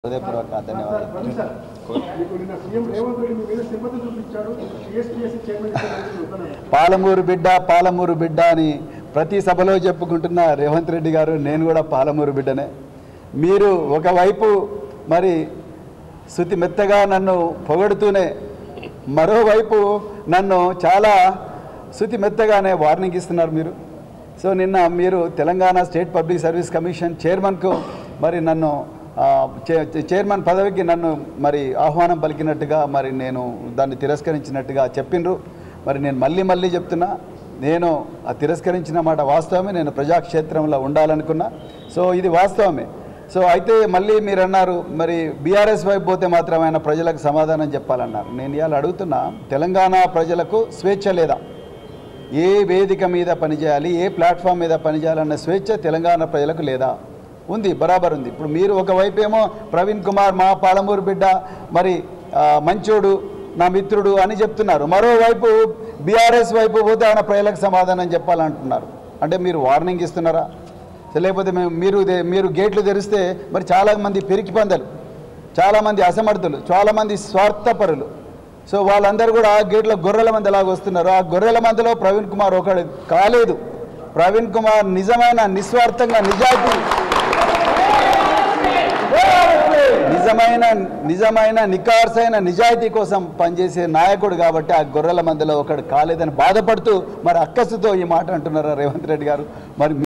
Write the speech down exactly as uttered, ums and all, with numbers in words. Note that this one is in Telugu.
హృదయపూర్వక ధన్యవాదాలు. పాలమూరు బిడ్డ పాలమూరు బిడ్డ అని ప్రతి సభలో చెప్పుకుంటున్న రేవంత్ రెడ్డి గారు, నేను కూడా పాలమూరు బిడ్డనే. మీరు ఒకవైపు మరి శృతి మెత్తగా నన్ను పొగడుతూనే మరోవైపు నన్ను చాలా శృతి మెత్తగానే వార్నింగ్ ఇస్తున్నారు మీరు. సో నిన్న మీరు Telangana state public service commission చైర్మన్కు మరి నన్ను చైర్మన్ పదవికి నన్ను మరి ఆహ్వానం పలికినట్టుగా మరి నేను దాన్ని తిరస్కరించినట్టుగా చెప్పిండ్రు. మరి నేను మళ్ళీ మళ్ళీ చెప్తున్నా, నేను ఆ తిరస్కరించిన మాట వాస్తవమే. నేను ప్రజాక్షేత్రంలో ఉండాలనుకున్నా. సో ఇది వాస్తవమే. సో అయితే మళ్ళీ మీరు అన్నారు మరి బీఆర్ఎస్ వైపు పోతే మాత్రం ఆయన ప్రజలకు సమాధానం చెప్పాలన్నారు. నేను ఇవాళ అడుగుతున్నా, తెలంగాణ ప్రజలకు స్వేచ్ఛ లేదా? ఏ వేదిక మీద పనిచేయాలి, ఏ ప్లాట్ఫామ్ మీద పనిచేయాలన్న స్వేచ్ఛ తెలంగాణ ప్రజలకు లేదా? ఉంది, బరాబర్ ఉంది. ఇప్పుడు మీరు ఒకవైపు ఏమో ప్రవీణ్ కుమార్ మా పాలమూరు బిడ్డ, మరి మంచోడు, నా మిత్రుడు అని చెప్తున్నారు. మరోవైపు బీఆర్ఎస్ వైపు పోతే ఆయన ప్రజలకు సమాధానం చెప్పాలంటున్నారు. అంటే మీరు వార్నింగ్ ఇస్తున్నారా? లేకపోతే మేము మీరు మీరు గేట్లు తెరిస్తే మరి చాలామంది పెరికి పందలు, చాలామంది అసమర్థులు, చాలామంది స్వార్థపరులు, సో వాళ్ళందరూ కూడా ఆ గేట్ల గొర్రెల మంది ఎలాగ వస్తున్నారు. ఆ గొర్రెల మందిలో ప్రవీణ్ కుమార్ ఒకడు కాలేదు. ప్రవీణ్ కుమార్ నిజమైన నిస్వార్థంగా నిజాయితీ నిజమైన నిజమైన నికార్సైన నిజాయితీ కోసం పనిచేసే నాయకుడు కాబట్టి ఆ గొర్రెల మందిలో ఒకడు కాలేదని బాధపడుతూ మరి అక్కసుతో ఈ మాట అంటున్నారా రేవంత్ రెడ్డి గారు? మరి